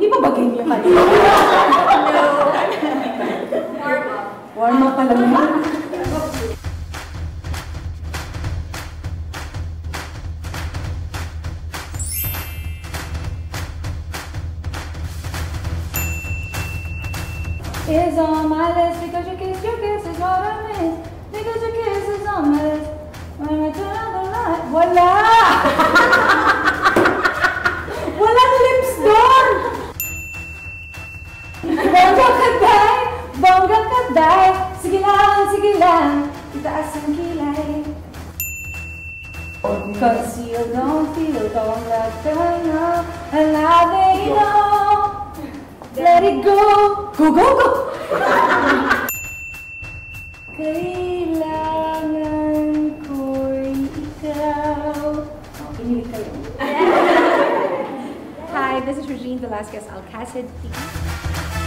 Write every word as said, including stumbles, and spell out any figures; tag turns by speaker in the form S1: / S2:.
S1: Hindi pa ba game yung kanina?
S2: No. Warm up.
S1: Warm up pa lang yun. Is on my list because your kiss, your kiss is what I miss. Because your kiss is on my list. When I turn on the light, wala! Walang lips doon! Bongga ka day, bongga ka day. Sige lang, sige lang, itaas ang kilay. Cause you don't feel, don't let her know. And now they know. Let it go! Go, go, go! Kailangan ko'y ikaw. Oh, kinilig kayo.
S3: Hi, this is Regine Velasquez Alcacid.